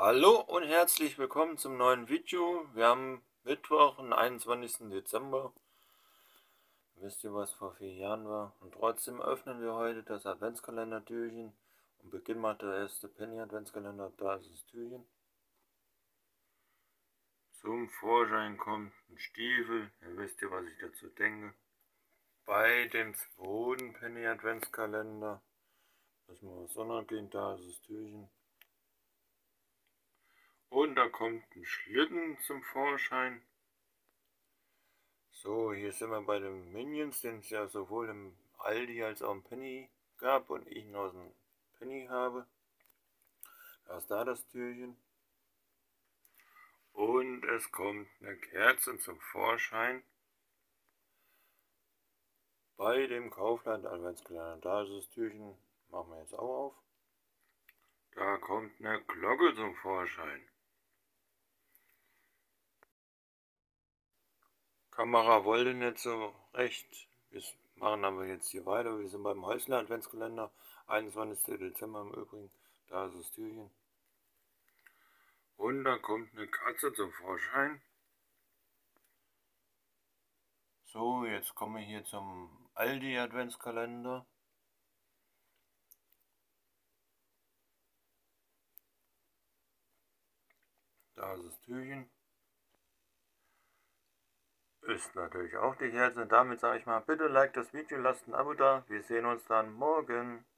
Hallo und herzlich willkommen zum neuen Video. Wir haben Mittwoch, den 21. Dezember. Wisst ihr, was vor 4 Jahren war? Und trotzdem öffnen wir heute das Adventskalender-Türchen und beginnen mal der erste Penny-Adventskalender. Da ist das Türchen. Zum Vorschein kommt ein Stiefel. Ihr wisst ja, was ich dazu denke. Bei dem zweiten Penny-Adventskalender müssen wir was Sonne gehen. Da ist das Türchen. Und da kommt ein Schlitten zum Vorschein. So, hier sind wir bei den Minions, den es ja sowohl im Aldi als auch im Penny gab und ich ihn aus dem Penny habe. Da ist da das Türchen. Und es kommt eine Kerze zum Vorschein bei dem Kaufland Adventskalender. Da ist das Türchen, machen wir jetzt auch auf. Da kommt eine Glocke zum Vorschein. Kamera wollte nicht so recht. Wir machen aber jetzt hier weiter. Wir sind beim Häusler Adventskalender. 21. Dezember im Übrigen. Da ist das Türchen. Und da kommt eine Katze zum Vorschein. So, jetzt kommen wir hier zum Aldi Adventskalender. Da ist das Türchen. Ist natürlich auch die Kerze. Damit sage ich mal, bitte like das Video, lasst ein Abo da. Wir sehen uns dann morgen.